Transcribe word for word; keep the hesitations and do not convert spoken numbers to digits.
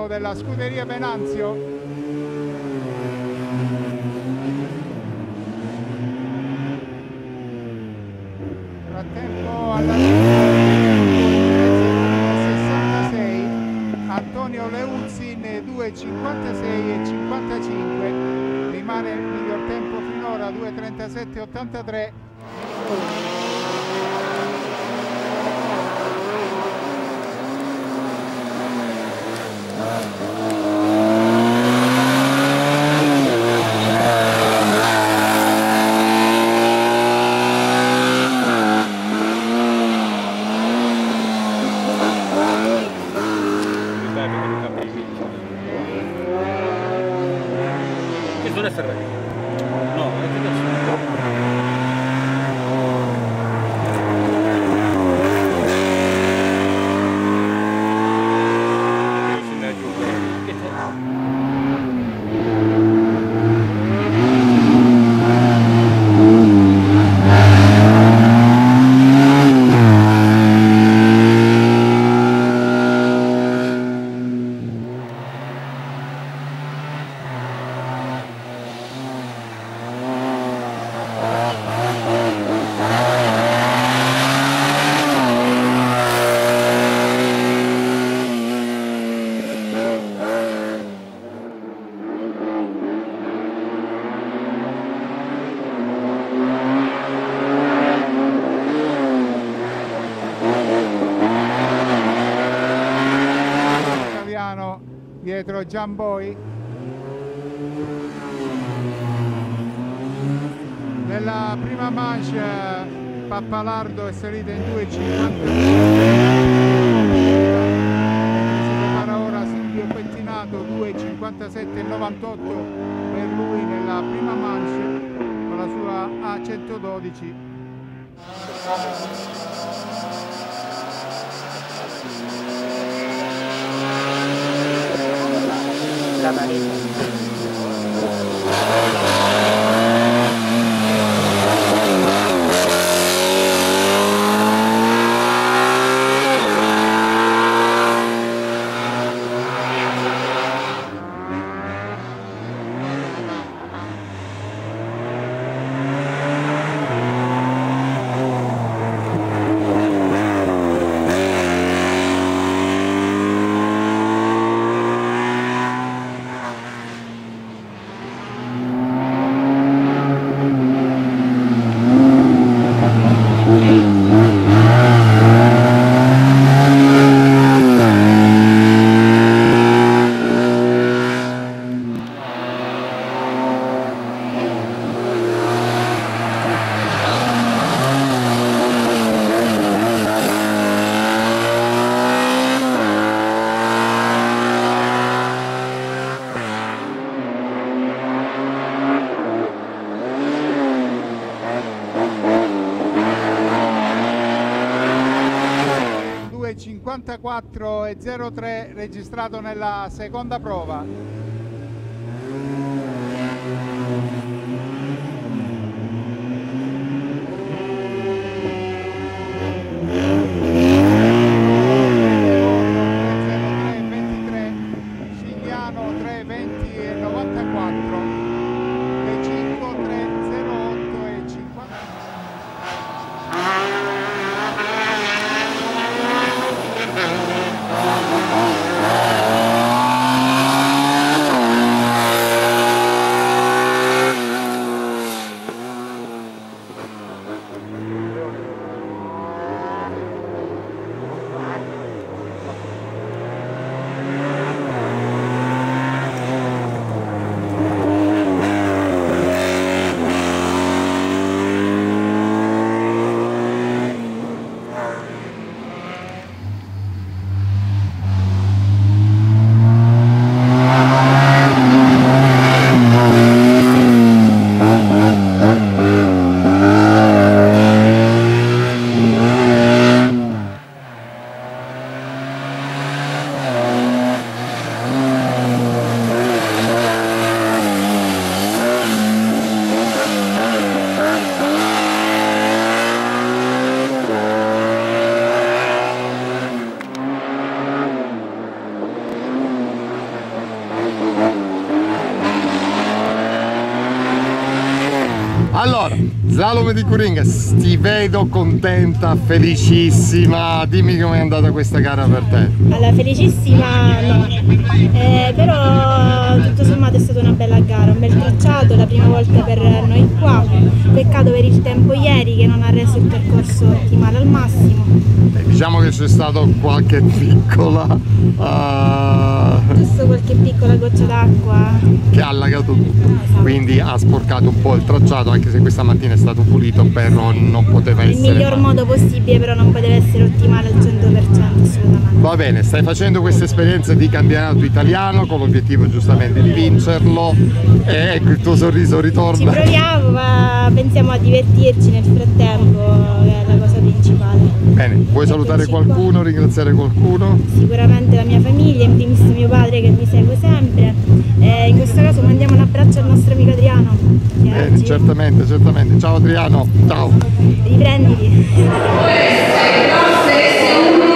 della scuderia Venanzio. Frattempo alla sessantasei Antonio Leuzzi ne due cinquantasei e cinquantacinque, rimane il miglior tempo finora due trentasette ottantatré. Dietro Giamboi. Nella prima manche Pappalardo è salita in due cinquantacinque, si prepara ora Silvio Pettinato due cinquantasette novantotto per lui nella prima manche con la sua A centododici. La cinquantaquattro e zero tre registrato nella seconda prova. Allora, slalom di Curingas, ti vedo contenta, felicissima, dimmi com'è andata questa gara per te. Allora, felicissima no, eh, però tutto sommato è stata una bella gara, un bel tracciato, la prima volta per noi qua, peccato per il tempo ieri che non ha reso il percorso ottimale al massimo. Eh, diciamo che c'è stato qualche piccola... Uh... giusto qualche piccola goccia d'acqua che ha allagato tutto, quindi ha sporcato un po' il tracciato, anche se questa mattina è stato pulito, però non poteva il essere... Il miglior modo possibile, però non poteva essere ottimale al cento per cento assolutamente. Va bene, stai facendo questa esperienza di campionato italiano con l'obiettivo giustamente di vincerlo e ecco il tuo sorriso ritorna. Ci proviamo, ma pensiamo a divertirci nel frattempo, che è la cosa principale. Bene, vuoi salutare qualcuno, ringraziare qualcuno? Sicuramente la mia famiglia, in primis mio padre che mi segue sempre, e in questo caso mandiamo un abbraccio al nostro amico Adriano. Bene, oggi... certamente, certamente. Ciao Adriano, ciao. Riprenditi.